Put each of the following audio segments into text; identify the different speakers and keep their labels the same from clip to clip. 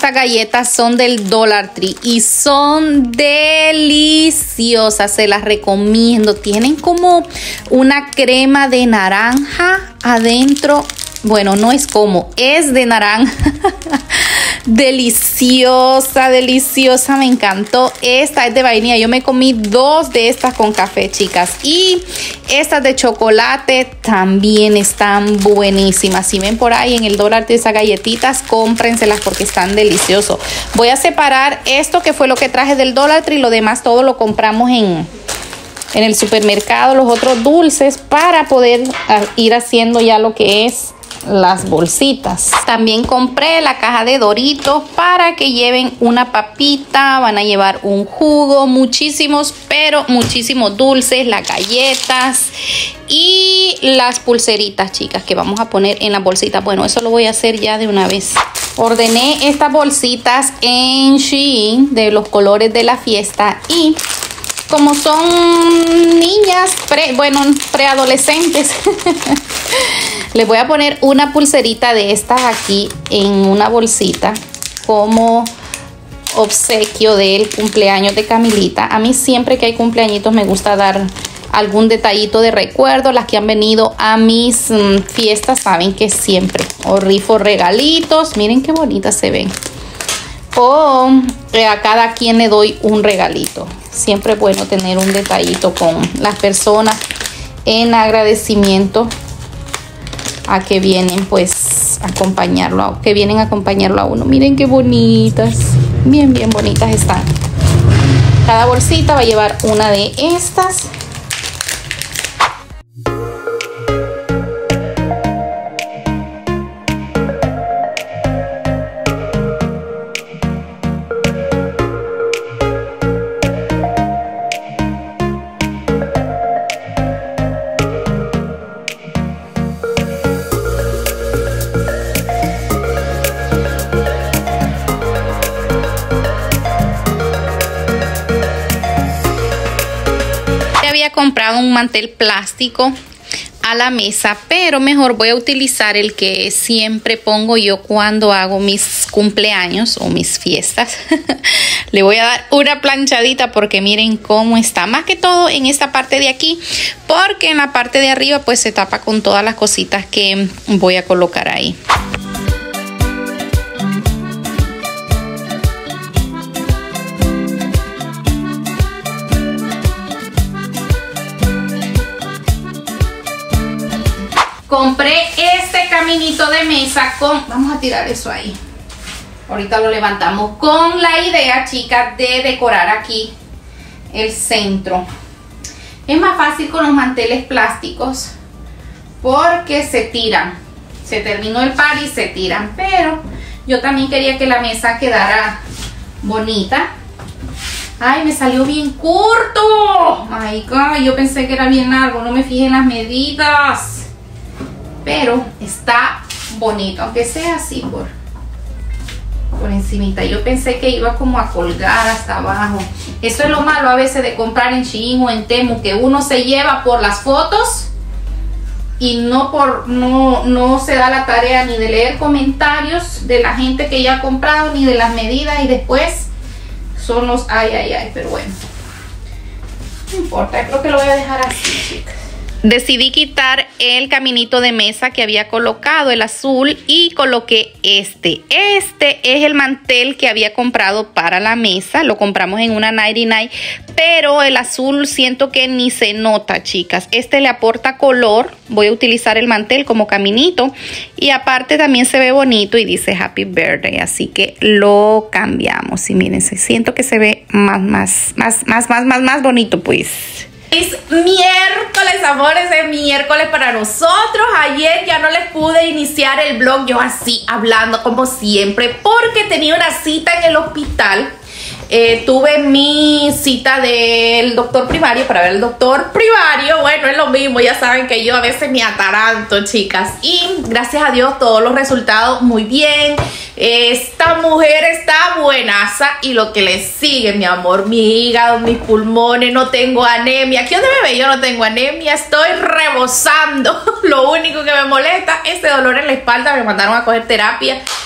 Speaker 1: estas galletas son del Dollar Tree y son deliciosas, se las recomiendo. Tienen como una crema de naranja adentro. Bueno, no es como, es de naranja. Deliciosa, deliciosa, me encantó. Esta es de vainilla, yo me comí 2 de estas con café, chicas. Y estas de chocolate también están buenísimas. Si ven por ahí en el Dollar de esas galletitas, cómprenselas porque están deliciosos. Voy a separar esto que fue lo que traje del Dollar Tree, lo demás todo lo compramos en el supermercado, los otros dulces, para poder ir haciendo ya lo que es las bolsitas. También compré la caja de Doritos para que lleven una papita, van a llevar un jugo, muchísimos, pero muchísimos dulces, las galletas y las pulseritas, chicas, que vamos a poner en las bolsitas. Bueno, eso lo voy a hacer ya de una vez. Ordené estas bolsitas en Shein de los colores de la fiesta y como son niñas, preadolescentes, les voy a poner una pulserita de estas aquí en una bolsita como obsequio del cumpleaños de Camilita. A mí siempre que hay cumpleañitos me gusta dar algún detallito de recuerdo. Las que han venido a mis fiestas saben que siempre o rifo regalitos. Miren qué bonitas se ven. O a cada quien le doy un regalito. Siempre es bueno tener un detallito con las personas en agradecimiento a que vienen pues a acompañarlo, que vienen a acompañarlo a uno. Miren qué bonitas, bien bonitas están. Cada bolsita va a llevar una de estas. Comprado un mantel plástico a la mesa, pero mejor voy a utilizar el que siempre pongo yo cuando hago mis cumpleaños o mis fiestas. Le voy a dar una planchadita porque miren cómo está, más que todo en esta parte de aquí, porque en la parte de arriba pues se tapa con todas las cositas que voy a colocar ahí. Compré este caminito de mesa con... Vamos a tirar eso ahí. Ahorita lo levantamos. Con la idea, chicas, de decorar aquí el centro. Es más fácil con los manteles plásticos porque se tiran. Se terminó el party y se tiran. Pero yo también quería que la mesa quedara bonita. ¡Ay, me salió bien corto! ¡Ay, God! Yo pensé que era bien largo. No me fijé en las medidas. Pero está bonito, aunque sea así por encimita. Yo pensé que iba como a colgar hasta abajo. Eso es lo malo a veces de comprar en Shein o en Temu, que uno se lleva por las fotos y no se da la tarea ni de leer comentarios de la gente que ya ha comprado, ni de las medidas, y después son los ay, pero bueno, no importa, creo que lo voy a dejar así, chicas. Decidí quitar el caminito de mesa que había colocado, el azul, y coloqué este. Este es el mantel que había comprado para la mesa. Lo compramos en una 99, pero el azul siento que ni se nota, chicas. Este le aporta color. Voy a utilizar el mantel como caminito. Y aparte también se ve bonito y dice Happy Birthday. Así que lo cambiamos. Y miren, siento que se ve más bonito, pues. Es miércoles, amores, es miércoles para nosotros. Ayer ya no les pude iniciar el vlog yo así hablando como siempre porque tenía una cita en el hospital. Tuve mi cita del doctor primario para ver el doctor primario. Bueno, es lo mismo, ya saben que yo a veces me ataranto, chicas. Y gracias a Dios todos los resultados muy bien. Esta mujer está buenaza y lo que le sigue, mi amor, mi hígado, mis pulmones, no tengo anemia. Aquí donde me ve yo no tengo anemia, estoy rebosando. Lo único que me molesta es este dolor en la espalda, me mandaron a coger terapia.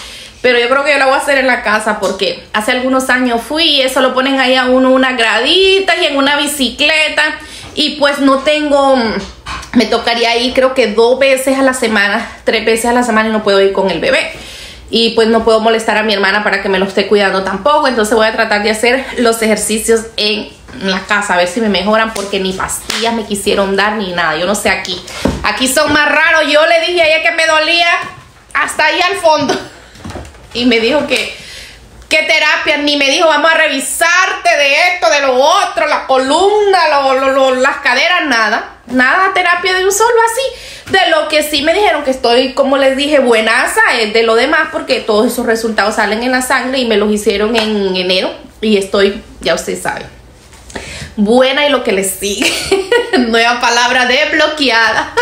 Speaker 2: pero yo creo que yo lo voy a hacer en la casa porque hace algunos años fui y eso lo ponen ahí a uno una gradita y en una bicicleta y pues no tengo, me tocaría ir creo que 2 veces a la semana, 3 veces a la semana y no puedo ir con el bebé. Y pues no puedo molestar a mi hermana para que me lo esté cuidando tampoco. Entonces voy a tratar de hacer los ejercicios en la casa, a ver si me mejoran, porque ni pastillas me quisieron dar ni nada. Yo no sé aquí. Aquí son más raros. Yo le dije a ella que me dolía hasta ahí al fondo. Y me dijo que terapia, ni me dijo vamos a revisarte de esto, de lo otro, la columna, las caderas, nada, terapia de un solo así. De lo que sí me dijeron que estoy, como les dije, buenaza, es de lo demás, porque todos esos resultados salen en la sangre y me los hicieron en enero y estoy, ya usted sabe, buena y lo que les sigue. Nueva palabra desbloqueada.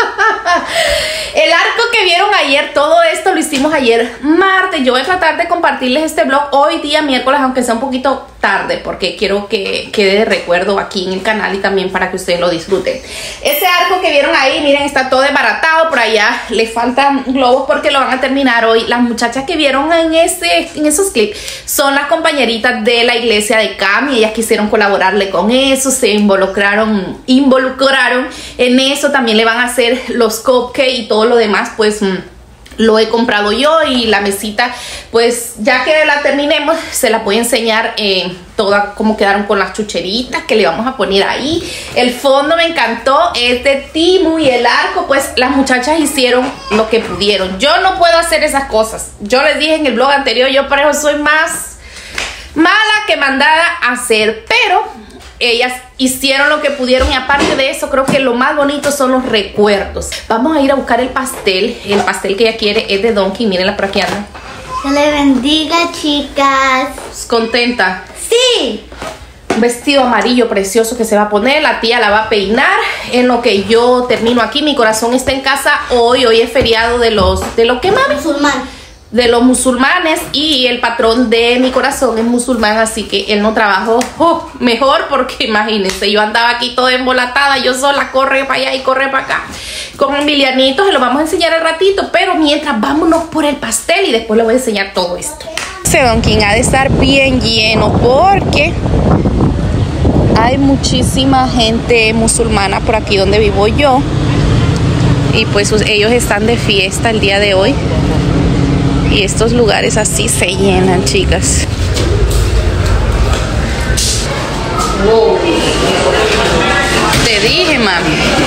Speaker 2: El arco que vieron ayer, todo esto lo hicimos ayer martes. Yo voy a tratar de compartirles este vlog hoy día miércoles, aunque sea un poquito tarde, porque quiero que quede de recuerdo aquí en el canal y también para que ustedes lo disfruten. Ese arco que vieron ahí, miren, está todo desbaratado. Por allá le faltan globos porque lo van a terminar hoy. Las muchachas que vieron en esos clips son las compañeritas de la iglesia de Cami. Ellas quisieron colaborarle con eso, se involucraron en eso. También le van a hacer los cupcakes y todo lo demás, pues lo he comprado yo. Y la mesita, pues ya que la terminemos, se la voy a enseñar toda cómo quedaron con las chucheritas que le vamos a poner ahí. El fondo me encantó, es de Temu, y el arco, pues las muchachas hicieron lo que pudieron. Yo no puedo hacer esas cosas. Yo les dije en el blog anterior, yo por eso soy más mala que mandada a hacer, pero ellas hicieron lo que pudieron. Y aparte de eso, creo que lo más bonito son los recuerdos. Vamos a ir a buscar el pastel. El pastel que ella quiere es de Donkey. Mírenla por aquí, anda.
Speaker 3: Dios le bendiga, chicas.
Speaker 2: ¿Contenta?
Speaker 3: Sí.
Speaker 2: Un vestido amarillo precioso que se va a poner. La tía la va a peinar. En lo que yo termino aquí, mi corazón está en casa hoy. Hoy es feriado de lo que, mami,
Speaker 3: Musulmán.
Speaker 2: de los musulmanes, y el patrón de mi corazón es musulmán, así que él no trabajó mejor, porque imagínense, yo andaba aquí toda embolatada, yo sola, corre para allá y corre para acá. Con Emilianito se lo vamos a enseñar al ratito, pero mientras vámonos por el pastel y después les voy a enseñar todo esto. Ese Donkin ha de estar bien lleno porque hay muchísima gente musulmana por aquí donde vivo yo, y pues ellos están de fiesta el día de hoy. Y estos lugares así se llenan, chicas. Wow. Te dije, mami.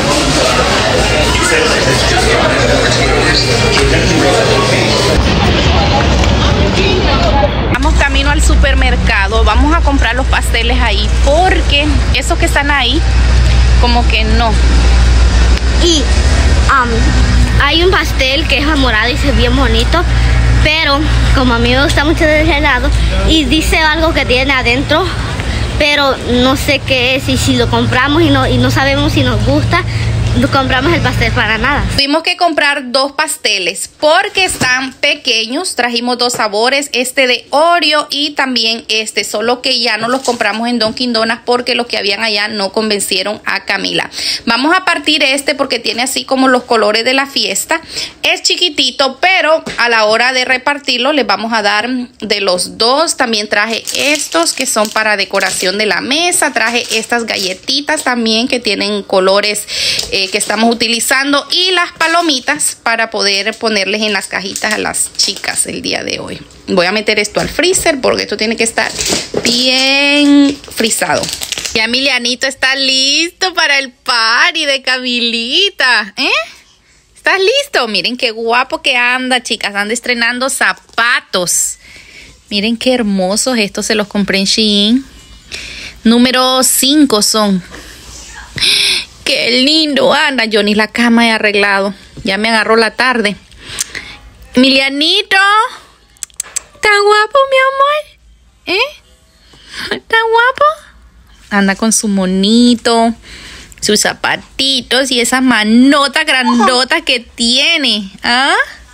Speaker 2: Vamos camino al supermercado. Vamos a comprar los pasteles ahí, porque esos que están ahí, como que no.
Speaker 3: Y hay un pastel que es morado y se ve bien bonito, pero como a mí me gusta mucho de helado, y dice algo que tiene adentro, pero no sé qué es, y si lo compramos y no sabemos si nos gusta, no compramos el pastel para nada.
Speaker 2: Tuvimos que comprar 2 pasteles porque están pequeños. Trajimos 2 sabores, este de Oreo y también este, solo que ya no los compramos en Dunkin' Donuts porque los que habían allá no convencieron a Camila. Vamos a partir este porque tiene así como los colores de la fiesta. Es chiquitito, pero a la hora de repartirlo les vamos a dar de los 2. También traje estos que son para decoración de la mesa. Traje estas galletitas también que tienen colores que estamos utilizando, y las palomitas para poder ponerles en las cajitas a las chicas el día de hoy. Voy a meter esto al freezer porque esto tiene que estar bien frisado. Ya Emilianito está listo para el party de Camilita, ¿Estás listo? Miren qué guapo que anda, chicas. Anda estrenando zapatos. Miren qué hermosos. Estos se los compré en Shein. Número 5 son. Qué lindo anda. Yo ni la cama he arreglado. Ya me agarró la tarde. Emilianito. ¿Está guapo, mi amor? ¿Está guapo? Anda con su monito, sus zapatitos y esa manota grandota que tiene. ¿Ah?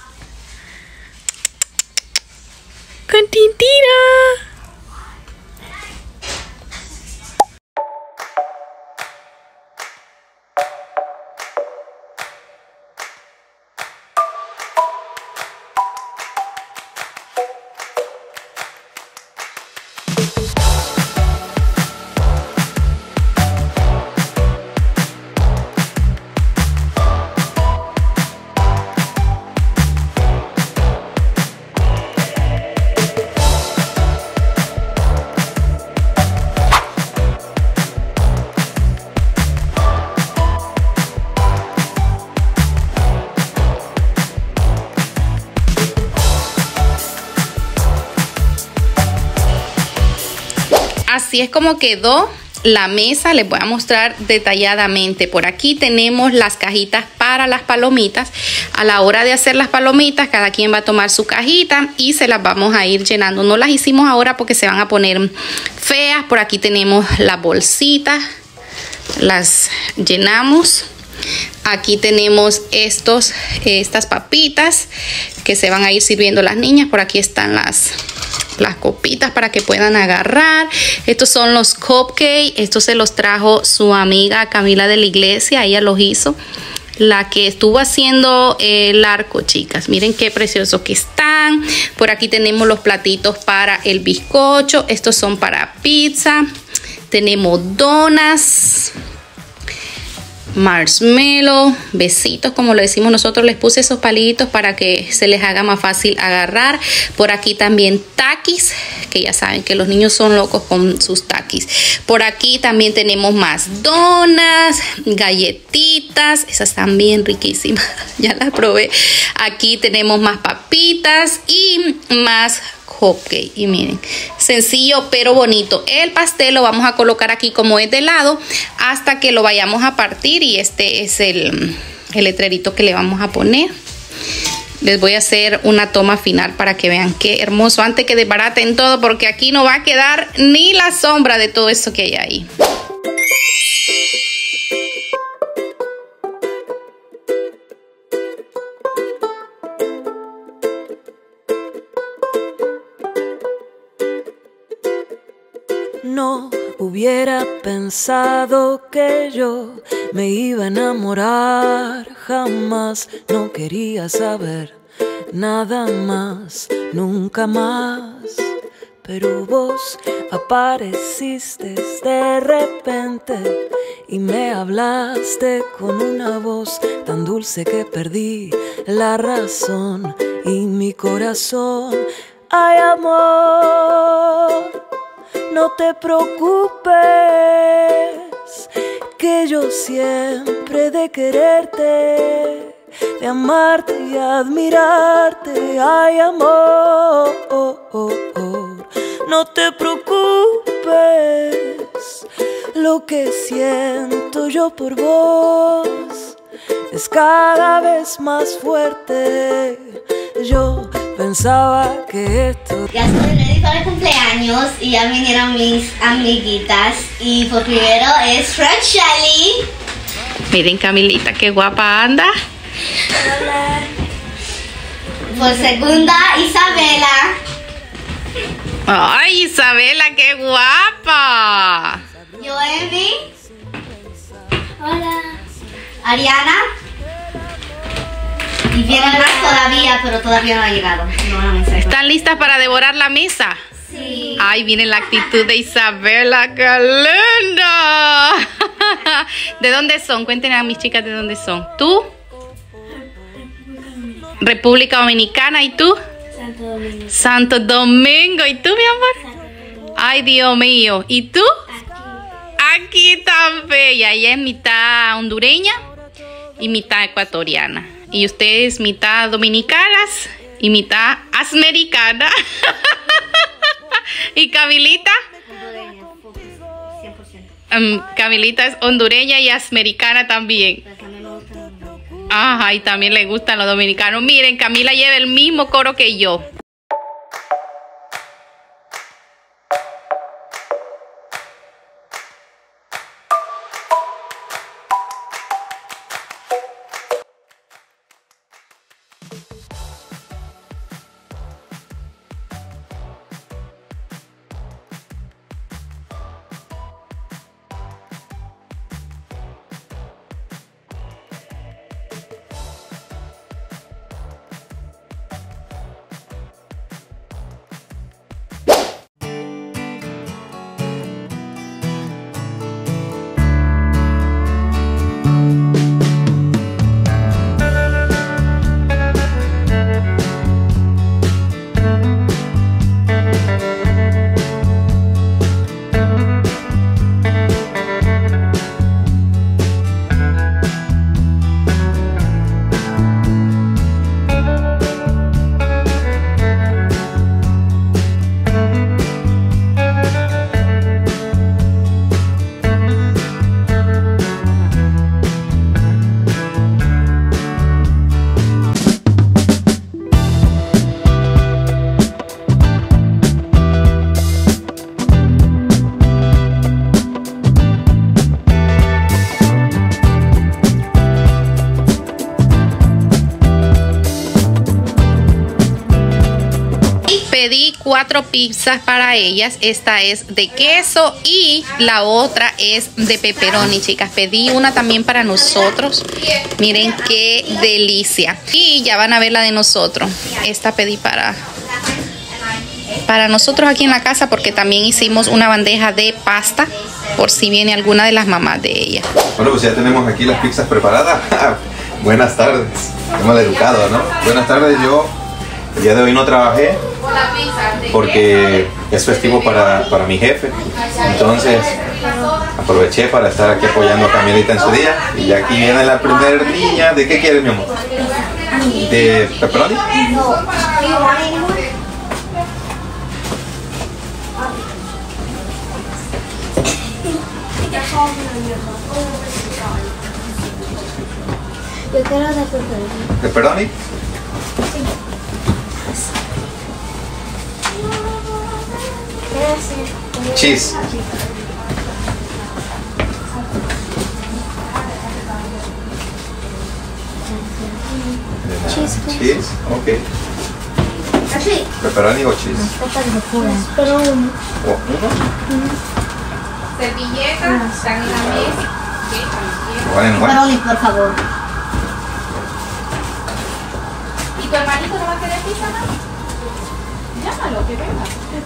Speaker 2: Con Tintira.
Speaker 1: así es como quedó la mesa. Les voy a mostrar detalladamente. Por aquí tenemos las cajitas para las palomitas. A la hora de hacer las palomitas, cada quien va a tomar su cajita y se las vamos a ir llenando. No las hicimos ahora porque se van a poner feas. Por aquí tenemos las bolsitas, las llenamos. Aquí tenemos estas papitas que se van a ir sirviendo las niñas. Por aquí están las copitas para que puedan agarrar. Estos son los cupcakes. Estos se los trajo su amiga Camila de la iglesia. Ella los hizo. La que estuvo haciendo el arco, chicas. Miren qué preciosos que están. Por aquí tenemos los platitos para el bizcocho. Estos son para pizza. Tenemos donas, marshmallow, besitos como lo decimos nosotros. Les puse esos palitos para que se les haga más fácil agarrar. Por aquí también taquis, que ya saben que los niños son locos con sus taquis. Por aquí también tenemos más donas, galletitas, esas están bien riquísimas, ya las probé. Aquí tenemos más papitas y más cupcake. Y miren, sencillo pero bonito. El pastel lo vamos a colocar aquí como es de lado hasta que lo vayamos a partir, y este es el letrerito que le vamos a poner. Les voy a hacer una toma final para que vean qué hermoso antes que desbaraten todo, porque aquí no va a quedar ni la sombra de todo eso que hay ahí.
Speaker 4: No hubiera pensado que yo me iba a enamorar, jamás. No quería saber nada más, nunca más. Pero vos apareciste de repente y me hablaste con una voz tan dulce que perdí la razón y mi corazón. Ay, amor, no te preocupes, que yo siempre he de quererte, de amarte y admirarte. Ay, amor, no te preocupes, lo que siento yo por vos es cada vez más fuerte. Yo pensaba que esto...
Speaker 3: Ya estoy ready para el cumpleaños y ya vinieron mis amiguitas. Y por primero es Racheli.
Speaker 1: Miren Camilita, qué guapa anda.
Speaker 3: Hola. Por segunda, Isabela.
Speaker 1: Ay, Isabela, qué guapa.
Speaker 3: Yoemi. Hola. Ariana. Y vienen más todavía, pero todavía no ha llegado. No,
Speaker 1: ¿Están listas para devorar la mesa?
Speaker 3: Sí.
Speaker 1: Ay, viene la actitud de Isabela, qué linda. ¿De dónde son? Cuéntenme a mis chicas de dónde son. ¿Tú? República Dominicana. ¿Y tú?
Speaker 3: Santo Domingo.
Speaker 1: Santo Domingo. ¿Y tú, mi amor? Ay, Dios mío. ¿Y tú? Aquí tan bella. Ella es mitad hondureña y mitad ecuatoriana. Y ustedes mitad dominicanas y mitad asmericanas. ¿Y Camilita?
Speaker 3: Hondureña, 100%.
Speaker 1: Camilita es hondureña y asmericana también.
Speaker 3: Pero también me gustan los dominicanos.
Speaker 1: Ajá, y también le gustan los dominicanos. Miren, Camila lleva el mismo coro que yo. 4 pizzas para ellas. Esta es de queso y la otra es de pepperoni, chicas. Pedí una también para nosotros. Miren qué delicia. Y ya van a ver la de nosotros. Esta pedí para nosotros aquí en la casa, porque también hicimos una bandeja de pasta por si viene alguna de las mamás de ella.
Speaker 5: Bueno, pues ya tenemos aquí las pizzas preparadas. Buenas tardes. Qué mal educado, ¿no? Buenas tardes. Yo el día de hoy no trabajé porque es festivo para mi jefe. Entonces aproveché para estar aquí apoyando a Camilita en su día. Y ya aquí viene la primera niña. ¿De qué quieres, mi amor? ¿De pepperoni?
Speaker 3: Yo quiero de pepperoni.
Speaker 5: ¿Pepperoni? Cheese. Cheese, ok.
Speaker 3: Así.
Speaker 5: ¿Pepperoni o cheese?
Speaker 3: Pero uno.
Speaker 5: ¿O uno?
Speaker 1: Servilletas, están en la mesa.
Speaker 5: Bueno,
Speaker 3: Pepperoni, por favor.
Speaker 1: ¿Y tu hermanito no va a querer pizza, no? Llámalo, que venga.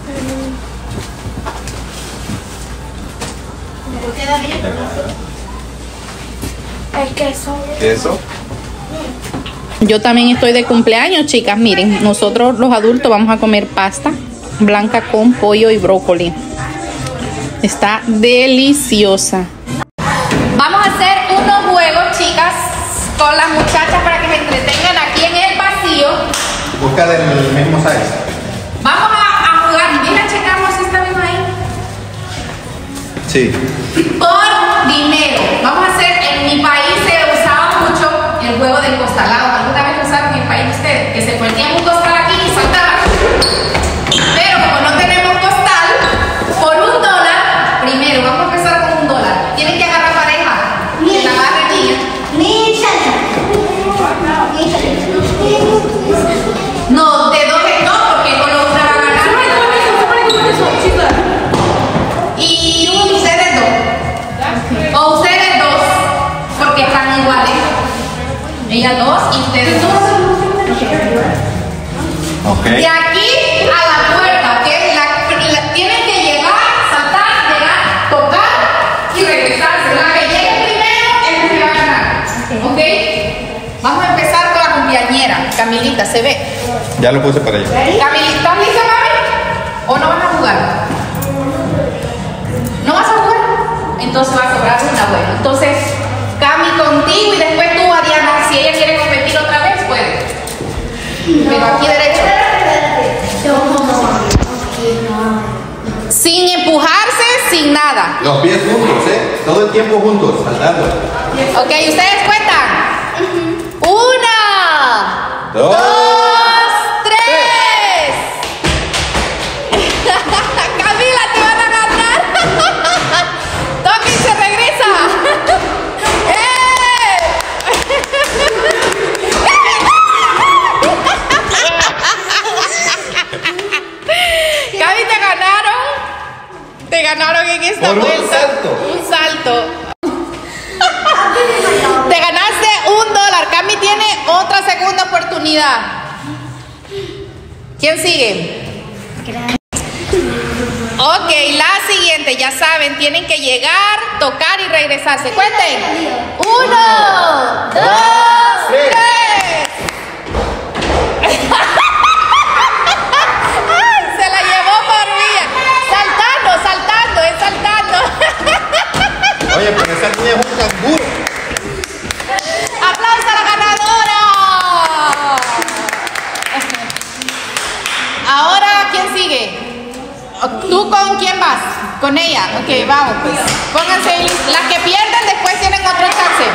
Speaker 3: El queso.
Speaker 5: ¿Queso?
Speaker 1: Yo también estoy de cumpleaños, chicas. Miren, nosotros los adultos vamos a comer pasta blanca con pollo y brócoli. Está deliciosa. Vamos a hacer unos juegos, chicas, con las muchachas para que se entretengan aquí en el pasillo.
Speaker 5: Busca del mismo size.
Speaker 1: Vamos a jugar. Mira, checamos si está bien ahí.
Speaker 5: Sí.
Speaker 1: Por dinero. Vamos a hacer, en mi país se usaba mucho el juego del costalado. ¿Alguna vez lo usaron en el país de ustedes? Que se ponían un costal aquí y saltaban. Pero como no tenemos costal, por $1, primero, vamos a empezar con $1. Tienen que agarrar pareja. Que la agarre niña. No, de 2 en 2, porque con los una va a ganar. Y ustedes 2. O ustedes 2, porque están iguales. Ella 2 y ustedes 2.
Speaker 5: Ok.
Speaker 1: De aquí a la puerta, ¿ok? Tienen que llegar, saltar, llegar, tocar y regresarse. La que llegue primero es la que va a ganar. ¿Ok? Vamos a empezar con la cumpleañera. Camilita, ¿se ve?
Speaker 5: Ya lo puse para ella.
Speaker 1: Camilita, ¿estás lista, mami? ¿O no vas a jugar? ¿No vas a jugar? Entonces va a sobrar una. Bueno, entonces Cami contigo y después tú, Ariana. Si ella quiere competir otra vez, puede. Pero aquí derecho. Sin empujarse, sin nada.
Speaker 5: Los pies juntos, ¿eh? Todo el tiempo juntos, saltando.
Speaker 1: Ok, ustedes cuentan. 1, 2, 3. Camila, te van a ganar. Toki se regresa. Cami, te ganaron. Te ganaron en esta
Speaker 5: Por un
Speaker 1: vuelta.
Speaker 5: salto.
Speaker 1: Un salto. Te ganaste $1. Cami tiene otra segunda oportunidad. ¿Quién sigue? Ok, la siguiente, ya saben, tienen que llegar, tocar y regresarse. Cuenten. 1, 2, 3. ¡Ay, se la llevó por vía! Saltando, es saltando.
Speaker 5: Oye, pero esa niña es un canguro.
Speaker 1: ¡Aplausos a la ganadora! Ahora, ¿quién sigue? ¿Tú con quién vas? Con ella. Ok, vamos pues. Pónganse listos. Las que pierden después tienen otra chance.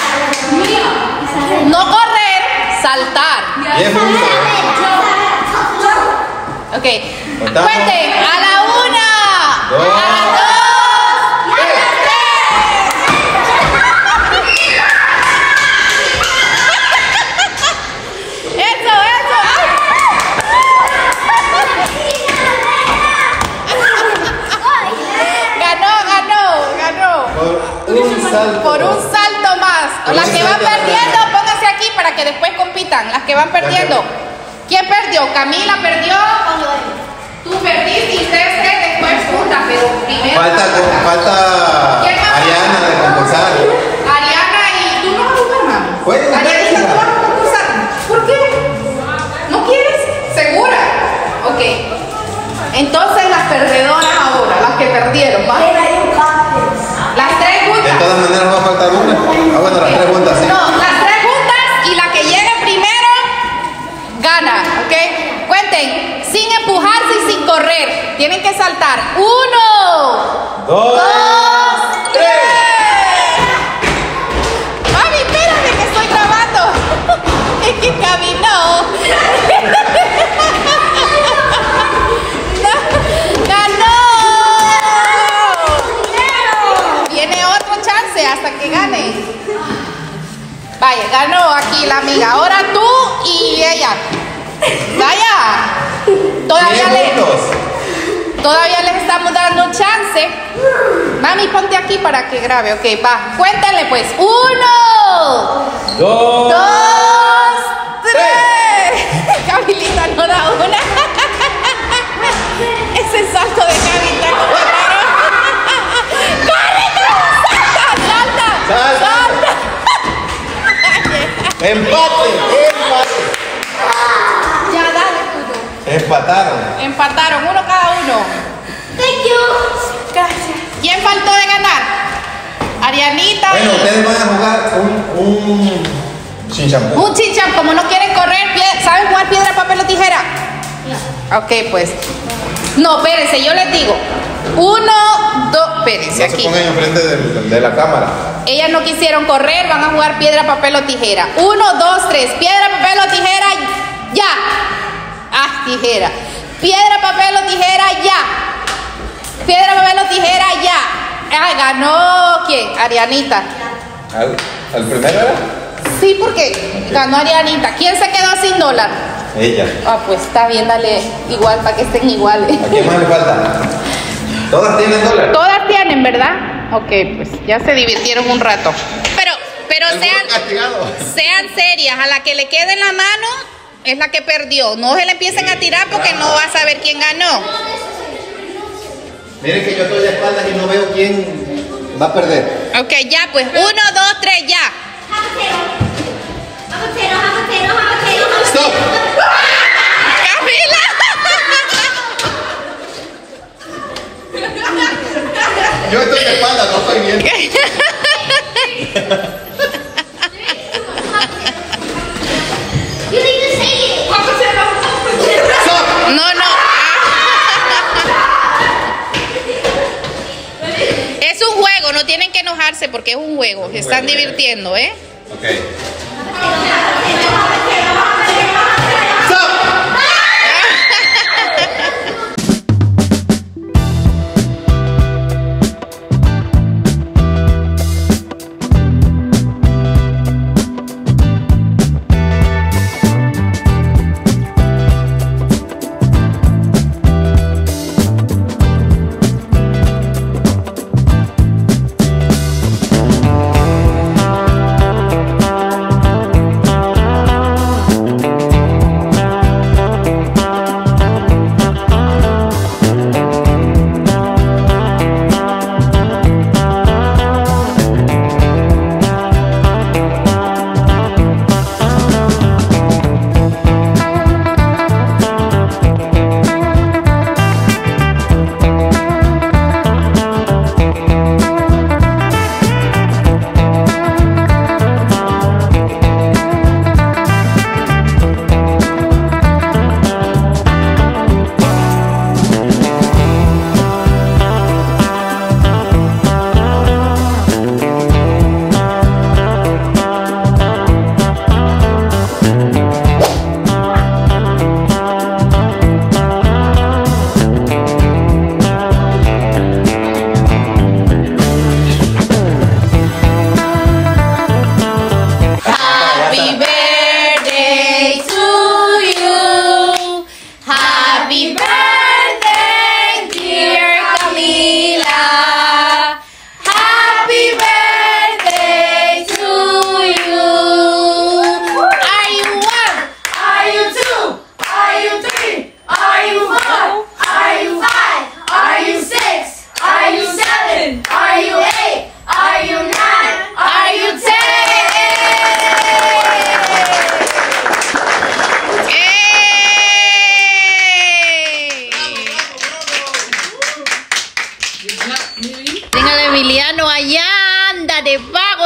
Speaker 1: No correr, saltar.
Speaker 5: 10 juntos.
Speaker 1: Ok.
Speaker 5: Contamos.
Speaker 1: Cuenten. A la 1.
Speaker 5: 2.
Speaker 1: A la 2. Y a la 3. Eso.
Speaker 5: salto.
Speaker 2: Por un salto más.
Speaker 5: Por
Speaker 2: Las
Speaker 5: un
Speaker 2: que van
Speaker 5: salto más
Speaker 2: perdiendo,
Speaker 5: grande.
Speaker 2: pónganse aquí para que después compitan. Las que van perdiendo. ¿Quién perdió? Camila perdió. Tú perdiste y ustedes tres después juntas, pero primero.
Speaker 5: Falta
Speaker 2: ¿Quién más?
Speaker 5: Ariana de concursar.
Speaker 2: Ariana y tú no vas a jugar, mamá.
Speaker 5: Jueguen,
Speaker 2: Arianita,
Speaker 5: jueguen.
Speaker 2: tú vas a concursar. ¿Por qué? ¿No quieres? ¿Segura? Ok. Entonces las perdedoras ahora, las que perdieron, ¿va? Las tres
Speaker 5: De
Speaker 2: juntas.
Speaker 5: todas maneras va a faltar una. Ah, bueno, las tres juntas, sí.
Speaker 2: No, las tres juntas y la que llegue primero gana, ¿ok? Cuenten, sin empujarse y sin correr. Tienen que saltar. 1, 2, 3. Mami, espérate que estoy grabando. Es que caminó. ¡Ganó! Viene otro chance hasta que gane. Vaya, ganó aquí la amiga. Ahora tú y ella. Vaya. Todavía les estamos dando chance. Mami, ponte aquí para que grabe. Ok, va. Cuéntenle pues. 1, 2, 3. Camilita no da una. Ese salto de Camila como raro. ¡Corre! ¡Salta!
Speaker 5: Empate.
Speaker 2: Ya, dale.
Speaker 5: Empataron.
Speaker 2: Empataron, uno cada uno.
Speaker 3: Thank you.
Speaker 2: Gracias. ¿Quién faltó de ganar? Arianita
Speaker 5: Bueno,
Speaker 2: y...
Speaker 5: ustedes van a jugar un chinchampú.
Speaker 2: Un chincham, como no quieren correr, ¿saben jugar piedra, papel o tijera? No. Ok, pues. No, espérense, yo les digo. 1, 2, espérense
Speaker 5: No se
Speaker 2: aquí.
Speaker 5: pongan enfrente de la cámara.
Speaker 2: Ellas no quisieron correr, van a jugar piedra, papel o tijera. 1, 2, 3. Piedra, papel o tijera, ya. Ah, tijera. Piedra, papel o tijera, ya. Piedra, papel o tijera, ya. Ah, ganó ¿quién? Arianita.
Speaker 5: ¿Al primero era?
Speaker 2: Sí, porque ganó Arianita. ¿Quién se quedó sin dólar?
Speaker 5: Ella.
Speaker 2: Ah, pues está bien, dale igual para que estén iguales.
Speaker 5: ¿A quién más le falta? ¿Todas tienen dólar?
Speaker 2: Todas tienen, ¿verdad? Ok, pues ya se divirtieron un rato. Pero sean serias. A la que le quede en la mano es la que perdió. No se le empiecen a tirar porque no va a saber quién ganó.
Speaker 5: Miren que yo estoy de espaldas y no veo quién va a perder.
Speaker 2: Ok, ya, pues 1, 2, 3, ya.
Speaker 5: ¡Stop!
Speaker 2: ¡Camila!
Speaker 5: Yo estoy de espaldas, no estoy viendo.
Speaker 2: No, no. Es un juego, no tienen que enojarse porque es un juego. Se están divirtiendo, ¿eh?
Speaker 5: Ok.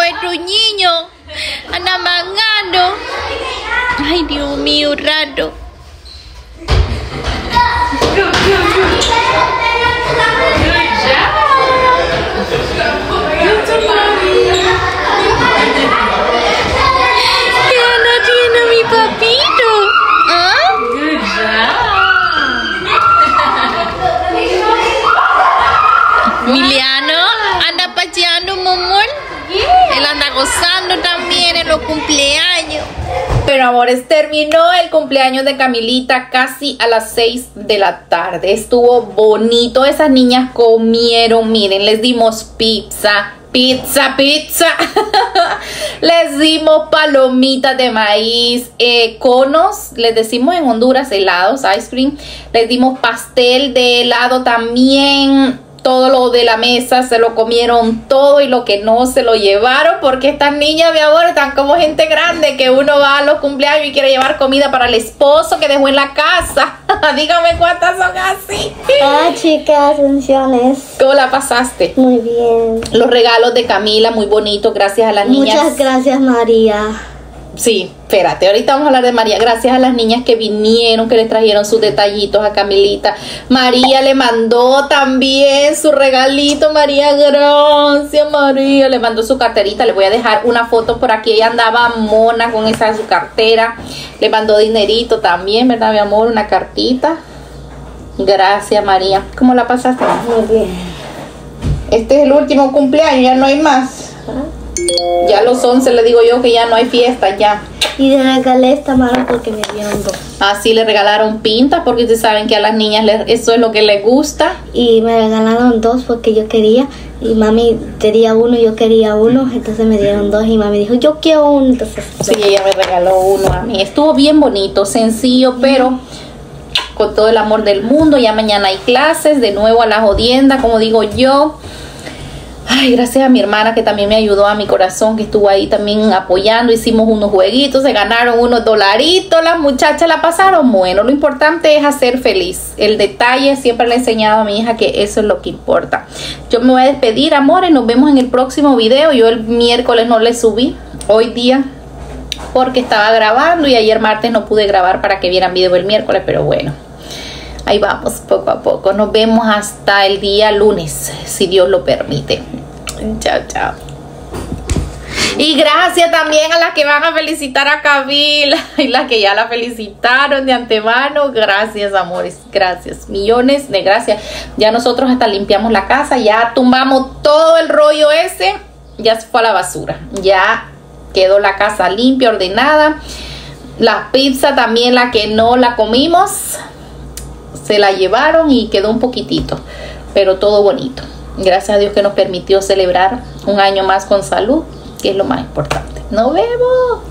Speaker 2: estos niños. Andan mangando. Ay, Dios mío, rato. ¿Qué anda haciendo mi papito? ¿Ah? Emiliano anda paseando, momón. Él anda gozando también en los cumpleaños. Pero amores, terminó el cumpleaños de Camilita casi a las 6 de la tarde. Estuvo bonito. Esas niñas comieron, miren, les dimos pizza. Les dimos palomitas de maíz, conos, les decimos en Honduras helados, ice cream. Les dimos pastel de helado también. Todo lo de la mesa se lo comieron todo, y lo que no se lo llevaron, porque estas niñas, mi amor, están como gente grande que uno va a los cumpleaños y quiere llevar comida para el esposo que dejó en la casa. Dígame cuántas son así.
Speaker 3: Hola chicas, bendiciones.
Speaker 2: ¿Cómo la pasaste?
Speaker 3: Muy bien.
Speaker 2: Los regalos de Camila, muy bonitos, gracias a las niñas.
Speaker 3: Muchas gracias, María.
Speaker 2: Sí, espérate, ahorita vamos a hablar de María. Gracias a las niñas que vinieron, que les trajeron sus detallitos a Camilita. María le mandó también su regalito. María, gracias María. Le mandó su carterita. Le voy a dejar una foto por aquí. Ella andaba mona con esa su cartera. Le mandó dinerito también, ¿verdad, mi amor? Una cartita. Gracias María. ¿Cómo la pasaste?
Speaker 3: Muy bien.
Speaker 2: Este es el último cumpleaños, ya no hay más. Ya a los 11 le digo yo que ya no hay fiesta, ya.
Speaker 3: Y le regalé esta mano porque me dieron dos.
Speaker 2: Así le regalaron pintas, porque ustedes saben que a las niñas eso es lo que les gusta.
Speaker 3: Y me regalaron dos porque yo quería. Y mami quería uno, yo quería uno. Entonces me dieron dos y mami dijo, yo quiero uno. Entonces,
Speaker 2: sí, ella me regaló uno a mí. Estuvo bien bonito, sencillo, pero con todo el amor del mundo. Ya mañana hay clases, de nuevo a la jodienda, como digo yo. Ay, gracias a mi hermana que también me ayudó, a mi corazón que estuvo ahí también apoyando. Hicimos unos jueguitos, se ganaron unos dolaritos, las muchachas la pasaron bueno. Lo importante es hacer feliz. El detalle, siempre le he enseñado a mi hija que eso es lo que importa. Yo me voy a despedir, amores, nos vemos en el próximo video. Yo el miércoles no le subí, hoy día, porque estaba grabando, y ayer martes no pude grabar para que vieran video el miércoles, pero bueno. Ahí vamos, poco a poco. Nos vemos hasta el día lunes, si Dios lo permite. Chao, chao. Y gracias también a las que van a felicitar a Camila y las que ya la felicitaron de antemano. Gracias, amores. Gracias. Millones de gracias. Ya nosotros hasta limpiamos la casa. Ya tumbamos todo el rollo ese. Ya se fue a la basura. Ya quedó la casa limpia, ordenada. La pizza también, la que no la comimos, se la llevaron y quedó un poquitito, pero todo bonito. Gracias a Dios que nos permitió celebrar un año más con salud, que es lo más importante. Nos vemos.